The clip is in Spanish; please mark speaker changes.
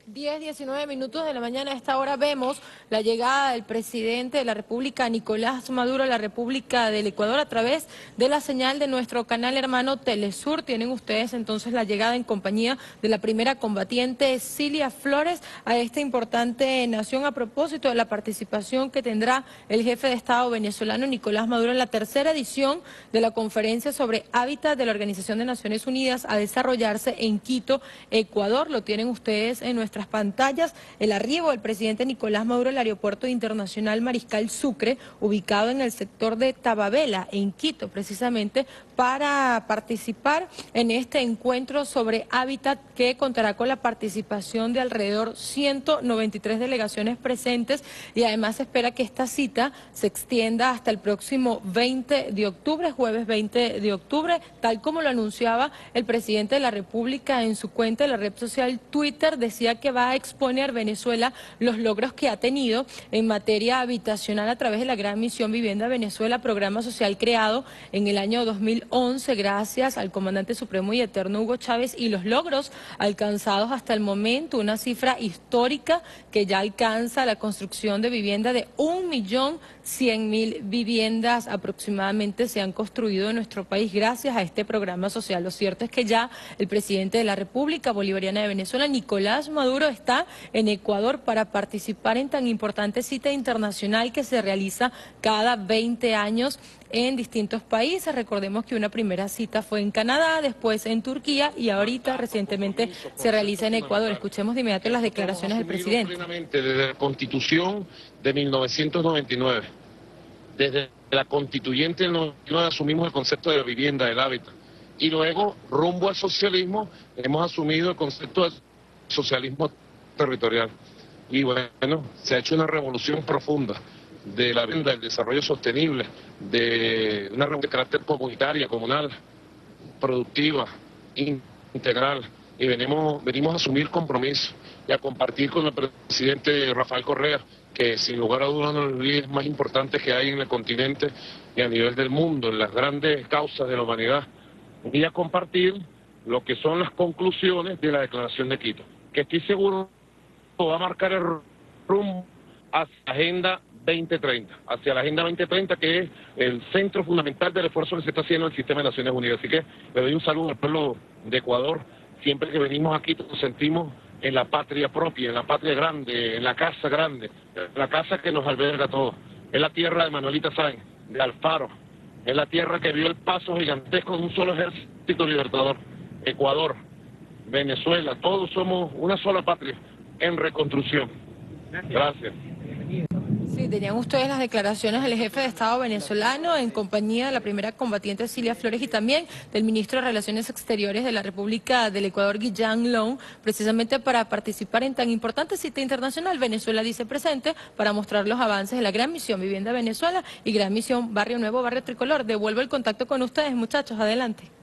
Speaker 1: 10:19 de la mañana. A esta hora vemos la llegada del presidente de la República, Nicolás Maduro, a la República del Ecuador a través de la señal de nuestro canal hermano Telesur. Tienen ustedes entonces la llegada en compañía de la primera combatiente Cilia Flores a esta importante nación a propósito de la participación que tendrá el jefe de Estado venezolano Nicolás Maduro en la tercera edición de la conferencia sobre hábitat de la Organización de Naciones Unidas a desarrollarse en Quito, Ecuador. Lo tienen ustedes en nuestras pantallas, el arribo del presidente Nicolás Maduro al aeropuerto internacional Mariscal Sucre, ubicado en el sector de Tababela, en Quito, precisamente para participar en este encuentro sobre hábitat que contará con la participación de alrededor 193 delegaciones presentes, y además se espera que esta cita se extienda hasta el próximo 20 de octubre, jueves 20 de octubre, tal como lo anunciaba el presidente de la República en su cuenta de la red social Twitter. Decía que va a exponer Venezuela los logros que ha tenido en materia habitacional a través de la Gran Misión Vivienda Venezuela, programa social creado en el año 2011 gracias al comandante supremo y eterno Hugo Chávez, y los logros alcanzados hasta el momento, una cifra histórica que ya alcanza la construcción de vivienda de 1.100.000 viviendas aproximadamente se han construido en nuestro país gracias a este programa social. Lo cierto es que ya el presidente de la República Bolivariana de Venezuela, Nicolás Maduro, está en Ecuador para participar en tan importante cita internacional que se realiza cada 20 años en distintos países. Recordemos que una primera cita fue en Canadá, después en Turquía y ahorita recientemente se realiza en Ecuador. Escuchemos de inmediato las declaraciones del presidente.
Speaker 2: Plenamente desde la Constitución de 1999, desde la Constituyente del 99 asumimos el concepto de la vivienda, del hábitat, y luego rumbo al socialismo hemos asumido el concepto del socialismo territorial. Y bueno, se ha hecho una revolución profunda de la vivienda, del desarrollo sostenible, de una revolución de carácter comunitaria, comunal, productiva, integral, y venimos a asumir compromiso y a compartir con el presidente Rafael Correa, que sin lugar a dudas uno de los líderes más importantes que hay en el continente y a nivel del mundo, en las grandes causas de la humanidad, y a compartir lo que son las conclusiones de la Declaración de Quito, que estoy seguro va a marcar el rumbo hacia la Agenda 2030, hacia la Agenda 2030, que es el centro fundamental del esfuerzo que se está haciendo en el sistema de Naciones Unidas. Así que le doy un saludo al pueblo de Ecuador. Siempre que venimos aquí nos sentimos en la patria propia, en la patria grande, en la casa grande, la casa que nos alberga a todos. Es la tierra de Manuelita Sáenz, de Alfaro, es la tierra que vio el paso gigantesco de un solo ejército libertador. Ecuador, Venezuela, todos somos una sola patria en reconstrucción. Gracias.
Speaker 1: Sí, tenían ustedes las declaraciones del jefe de Estado venezolano en compañía de la primera combatiente Cilia Flores y también del ministro de Relaciones Exteriores de la República del Ecuador, Guillán Long, precisamente para participar en tan importante cita internacional. Venezuela dice presente para mostrar los avances de la Gran Misión Vivienda Venezuela y Gran Misión Barrio Nuevo, Barrio Tricolor. Devuelvo el contacto con ustedes, muchachos, adelante.